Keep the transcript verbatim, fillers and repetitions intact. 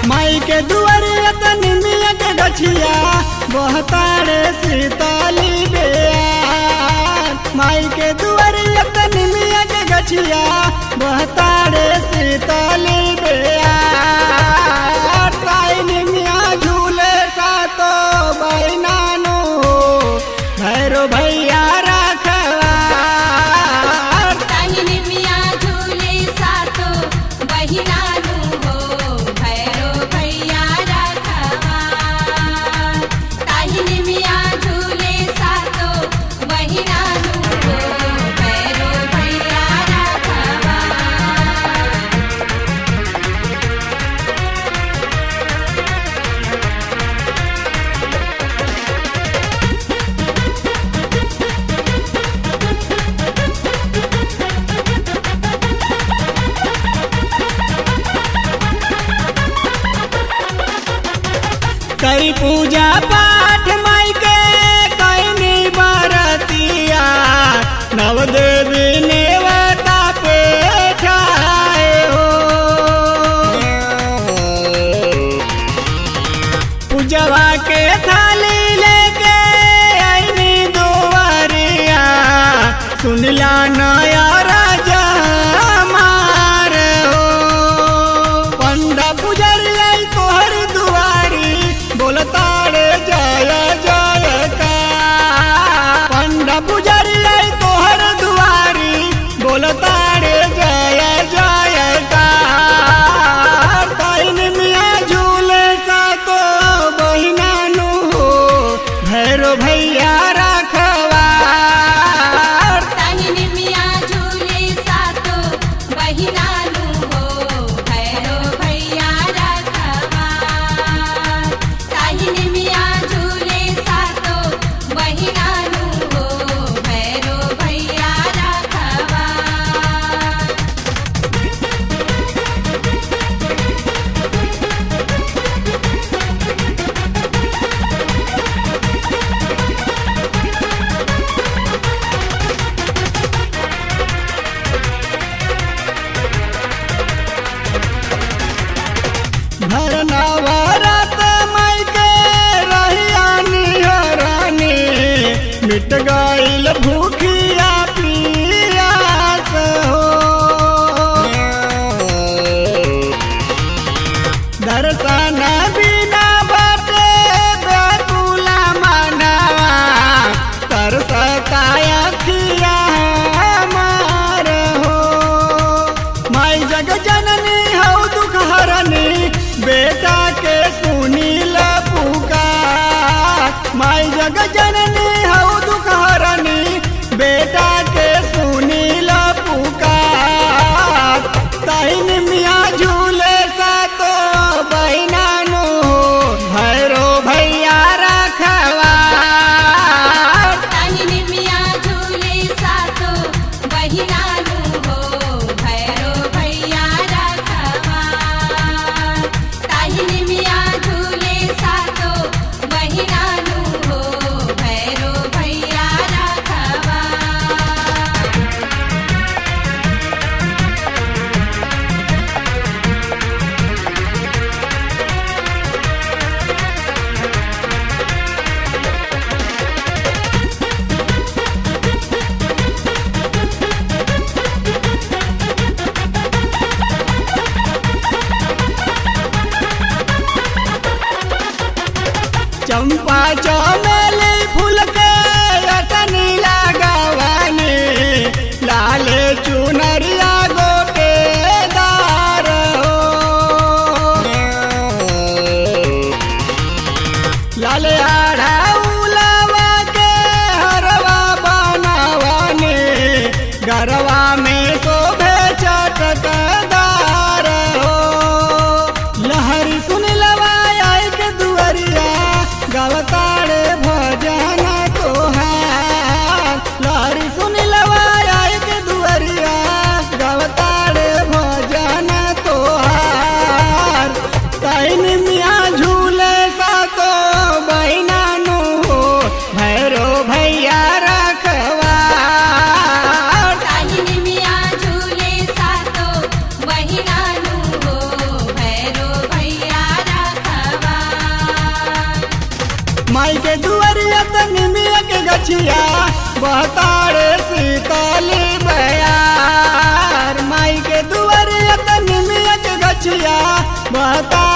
माई के दुआरिया तनी मिया के गछिया बहतारे सीताली बेयार। माई के दुआरिया तनी मिया के गछिया बहतारे सीताली बेयार। ताई मिया झूले सातो बहिनानो भैरो भैया रखवा। ताई मिया झूले सातो बहिनानो हो भैरो भैया रखवा। ताई मिया झूले सातो बहिनानो हो भैरो भैया रखवा। कई पूजा पाठ माई के कईनी बरतिया नव देवी नेवता पे ठाए हो। पूजवा के थाली लेके आईनी दुआरिया सुनला नया राजा मार हो। पंडा पुजरिया तोहर दुआरी बोलतारे जय जय का। पंडा पुजरिया तोहर दुआरी बोलतारे जय जय का। ताईन मिया झूले सातो बहिनानु हो भैरो भैया रखवा। ताई मिया झूले सातो बहिनानु हो भैरो भैया रखवा। ताई मिया झूले सातो बहिनानु हो भैरो भैया रखवा। भर नवरात माई के रहिया निहरानी मिट गईल भूखिया पियास हो। दर्शन बिना बाटे बेकुला मनवा तरसता अखिया हमार हो। माई जग जननी हौ दुख हरनी बेटा के सुनील पुकार। माई जग जननी हौ दुख हरनी बेटा के सुनील पुकार। ताईन मिया झूले सातो बहिनानु भैरो भैया रखवा। ताई मिया झूले सातो बहिनानु हो भैरो भैया रखवा। ताई मिया झूले सातो बहिनानु हो भैरो भैया रखवा। चंपा चमेली फूल के रतनी लगावानी लाले चुनरिया गोटेदार हो। लाले आढ़ाउलवा के हरवा बनावानी गरवा में शोभे चटकदार हो। लहरी सुन लवा आई के दुआरिया गावतारे निमिया के गछिया बहतारे शीतली बयार माई के दुआरिया निमिया के गछिया बहता